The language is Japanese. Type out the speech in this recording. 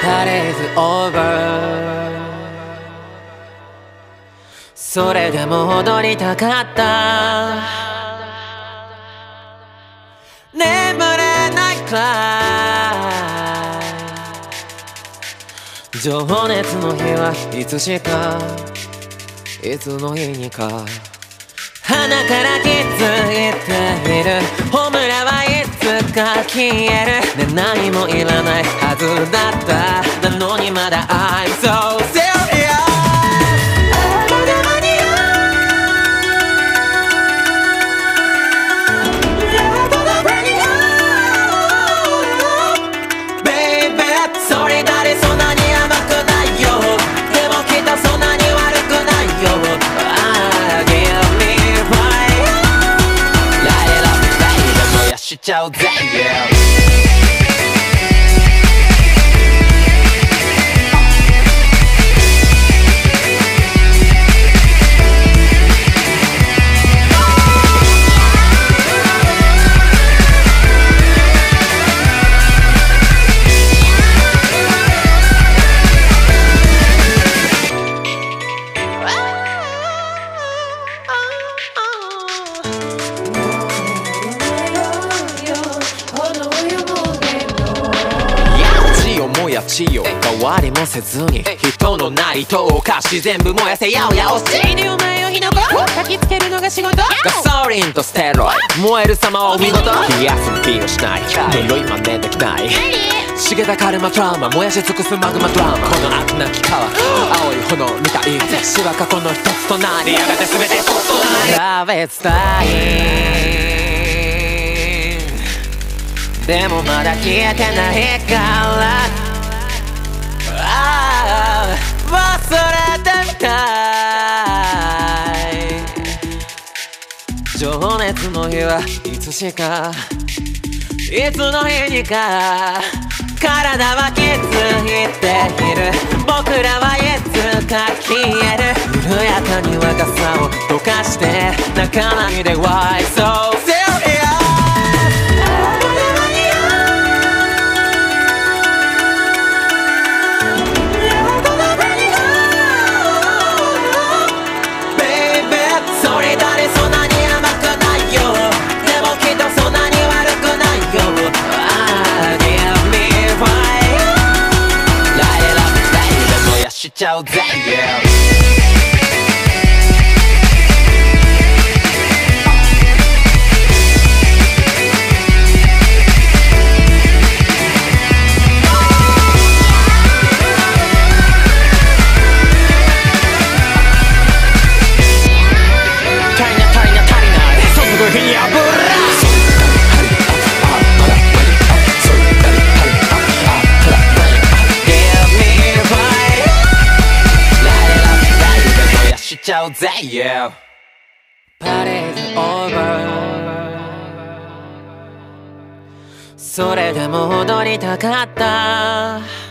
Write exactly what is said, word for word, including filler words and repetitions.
パレードオーバー。それでも踊りたかった。眠れないくらい情熱の日はいつしかいつの日にか鼻から気づいているホムラはいつか消える、ね、何もいらないはずだったなのにまだ I'm so serious。 まだ間に合う Never gonna break it up Baby それだれそんなに甘くないよ、でもきっとそんなに悪くないよ。ああしちゃうぜ、yeah。地よ変わりもせずに人のなりとお菓子全部燃やせやおやおしいでお前を火の粉焚きつけるのが仕事。ガソリンとステロイ燃える様はお見事。冷やす気をしない呪い真似できない茂田カルマトラウマ燃やし尽くすマグマドラマ。この悪なき川青い炎みたい死は過去の一つとなりやがて全てそっとなりラベツタインでもまだ消えてないからああ忘れてみたい。情熱の日はいつしかいつの日にか体は気づいている僕らはいつか消える緩やかに若さを溶かして泣かないで Why so serious。しちゃうぜ、yeah。しちゃうぜ、yeah。 パレードオーバー。それでも踊りたかった。